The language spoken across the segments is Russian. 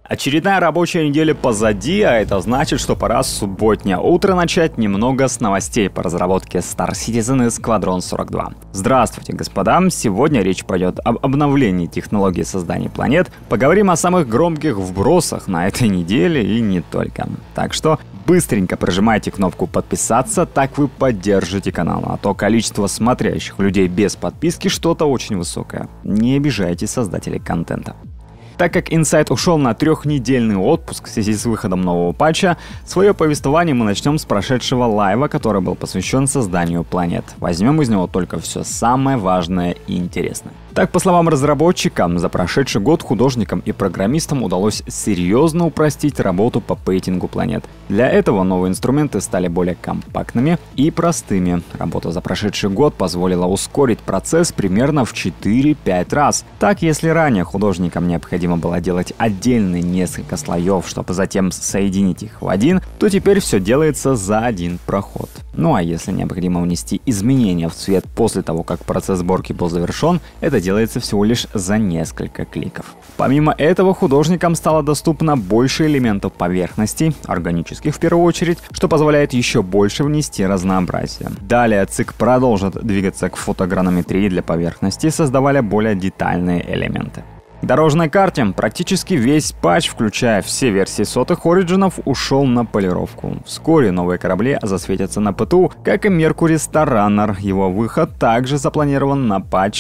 Очередная рабочая неделя позади, а это значит, что пора субботнее утро начать немного с новостей по разработке Star Citizen и Squadron 42. Здравствуйте, господа! Сегодня речь пойдет об обновлении технологии создания планет. Поговорим о самых громких вбросах на этой неделе и не только. Так что быстренько прожимайте кнопку подписаться, так вы поддержите канал, а то количество смотрящих людей без подписки что-то очень высокое. Не обижайте создателей контента. Так как Insight ушел на 3-недельный отпуск в связи с выходом нового патча, свое повествование мы начнем с прошедшего лайва, который был посвящен созданию планет. Возьмем из него только все самое важное и интересное. Так, по словам разработчикам, за прошедший год художникам и программистам удалось серьезно упростить работу по пейтингу планет. Для этого новые инструменты стали более компактными и простыми. Работа за прошедший год позволила ускорить процесс примерно в 4-5 раз. Так, если ранее художникам необходимо было делать отдельные несколько слоев, чтобы затем соединить их в один, то теперь все делается за один проход. Ну а если необходимо внести изменения в цвет после того, как процесс сборки был завершен, это делается всего лишь за несколько кликов. Помимо этого, художникам стало доступно больше элементов поверхностей, органических в первую очередь, что позволяет еще больше внести разнообразие. Далее ЦИК продолжит двигаться к фотогранометрии для поверхности, создавая более детальные элементы. К дорожной карте практически весь патч, включая все версии сотых Ориджинов, ушел на полировку. Вскоре новые корабли засветятся на ПТУ, как и Mercury Starrunner. Его выход также запланирован на патч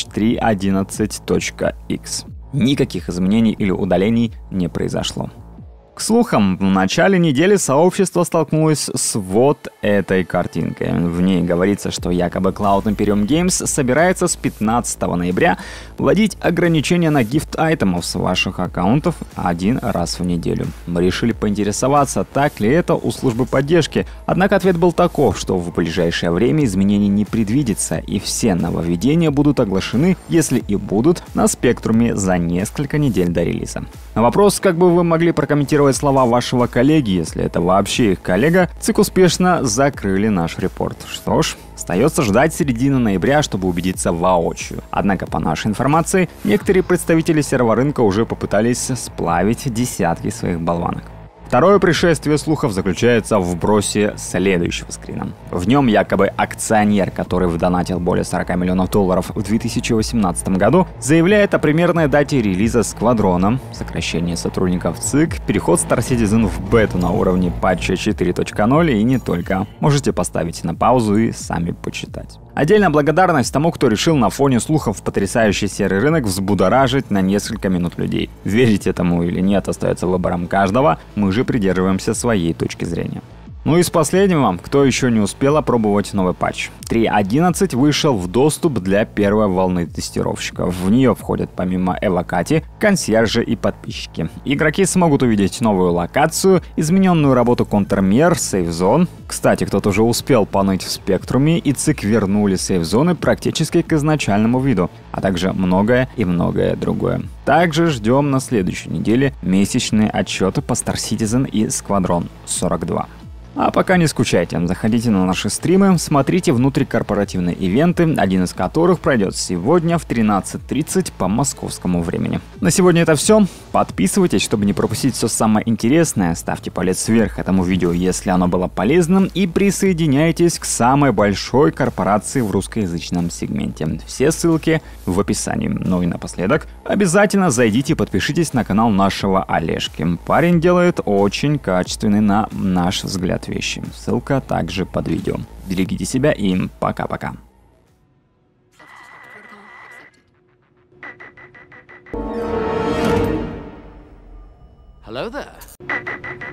3.11.x. Никаких изменений или удалений не произошло. К слухам, в начале недели сообщество столкнулось с вот этой картинкой. В ней говорится, что якобы Cloud Imperium Games собирается с 15 ноября вводить ограничения на гифт-айтемов с ваших аккаунтов один раз в неделю. Мы решили поинтересоваться, так ли это у службы поддержки. Однако ответ был таков, что в ближайшее время изменений не предвидится, и все нововведения будут оглашены, если и будут, на спектруме за несколько недель до релиза. На вопрос, как бы вы могли прокомментировать слова вашего коллеги, если это вообще их коллега, ЦИК успешно закрыли наш репорт. Что ж, остается ждать середины ноября, чтобы убедиться воочию. Однако, по нашей информации, некоторые представители серворынка уже попытались сплавить десятки своих болванок. Второе пришествие слухов заключается в вбросе следующего скрина. В нем якобы акционер, который вдонатил более $40 миллионов в 2018 году, заявляет о примерной дате релиза Сквадрона, сокращение сотрудников ЦИК, переход Star Citizen в бету на уровне патча 4.0 и не только. Можете поставить на паузу и сами почитать. Отдельная благодарность тому, кто решил на фоне слухов потрясающий серый рынок взбудоражить на несколько минут людей. Верить этому или нет, остается выбором каждого, мы же придерживаемся своей точки зрения. Ну и с последнего, кто еще не успел опробовать новый патч. 3.11 вышел в доступ для первой волны тестировщиков. В нее входят помимо эвокати, консьержи и подписчики. Игроки смогут увидеть новую локацию, измененную работу контрмер, сейф-зон. Кстати, кто-то уже успел поныть в спектруме, и ЦИК вернули сейф-зоны практически к изначальному виду, а также многое и многое другое. Также ждем на следующей неделе месячные отчеты по Star Citizen и Squadron 42. А пока не скучайте, заходите на наши стримы, смотрите внутрикорпоративные ивенты, один из которых пройдет сегодня в 13:30 по московскому времени. На сегодня это все. Подписывайтесь, чтобы не пропустить все самое интересное, ставьте палец вверх этому видео, если оно было полезным, и присоединяйтесь к самой большой корпорации в русскоязычном сегменте. Все ссылки в описании. Ну и напоследок, обязательно зайдите и подпишитесь на канал нашего Олежки. Парень делает очень качественный, на наш взгляд, вещи. Ссылка также под видео. Берегите себя и пока-пока. Hello there.